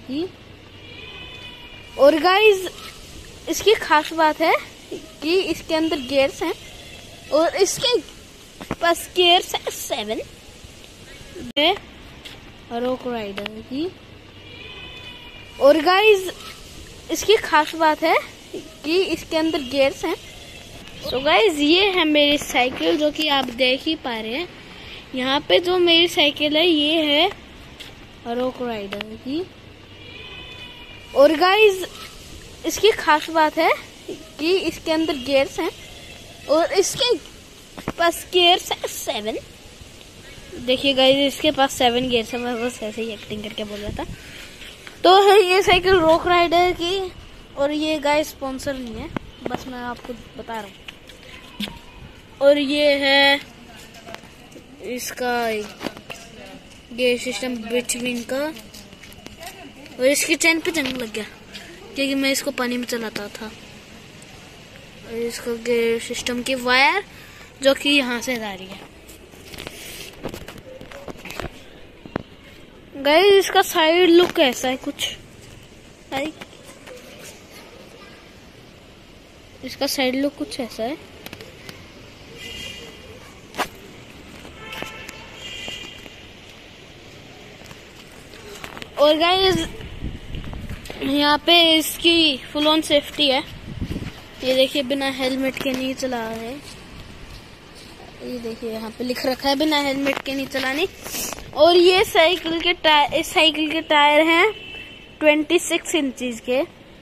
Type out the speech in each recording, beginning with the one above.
कि और गाइस इसकी खास बात है कि इसके अंदर गियर्स हैं और इसके पास गियर्स है 7 रॉक राइडर की। और गाइस इसकी खास बात है कि इसके अंदर गियर्स हैं। तो गाइस ये है मेरी साइकिल जो कि आप देख ही पा रहे हैं। यहाँ पे जो मेरी साइकिल है ये है रॉक राइडर की। और गाइस इसकी खास बात है कि इसके अंदर गियर्स हैं और इसके पास गियर्स है 7। देखिए गाइस इसके पास 7 गियर्स है। मैं बस ऐसे ही एक्टिंग करके बोल रहा था। तो है ये साइकिल रॉक राइडर की और ये गाइस स्पॉन्सर नहीं है, बस मैं आपको बता रहा हूँ। और ये है इसका गियर सिस्टम बिटवीन का। और इसकी चैन पे जंग लग गया क्योंकि मैं इसको पानी में चलाता था। और इसका गियर सिस्टम की वायर जो कि यहाँ से जा रही है। गाइस इसका साइड लुक कैसा है कुछ इसका साइड लुक कुछ ऐसा है। और गाइस यहाँ पे इसकी फुल ऑन सेफ्टी है। ये देखिए बिना हेलमेट के नहीं चला है। ये देखिए यहाँ पे लिख रखा है बिना हेलमेट के नहीं चलानी। और ये साइकिल के टायर, इस साइकिल के टायर हैं 26 इंचज के।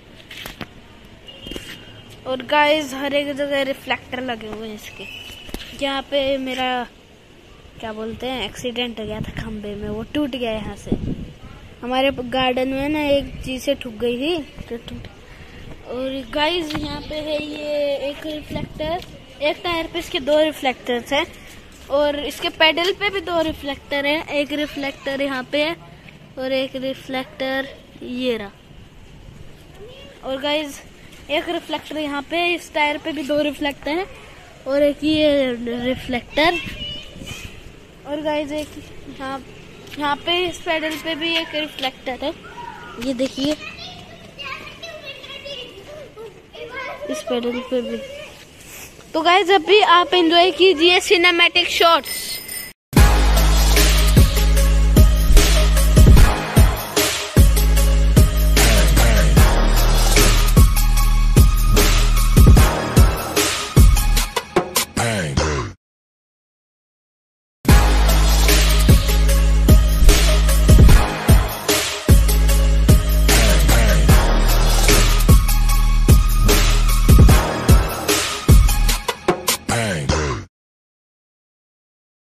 और गाइस हर एक जगह रिफ्लेक्टर लगे हुए हैं इसके। यहाँ पे मेरा क्या बोलते हैं एक्सीडेंट हो गया था खंबे में, वो टूट गया यहाँ से। हमारे गार्डन में ना एक चीज से ठुक गई थी तो। और गाइस यहाँ पे है ये एक रिफ्लेक्टर, एक टायर पे इसके 2 रिफ्लेक्टर्स हैं और इसके पेडल पे भी 2 रिफ्लेक्टर है। एक रिफ्लेक्टर यहाँ पे है और एक रिफ्लेक्टर ये रहा। और गाइस एक रिफ्लेक्टर यहाँ पे, इस टायर पे भी 2 रिफ्लेक्टर है और एक ये रिफ्लेक्टर। और गाइस एक यहाँ पे इस पेडल पे भी एक रिफ्लेक्टर है, ये देखिए इस पेडल पे भी। तो गाइस अभी आप एंजॉय कीजिए सिनेमैटिक शॉट्स।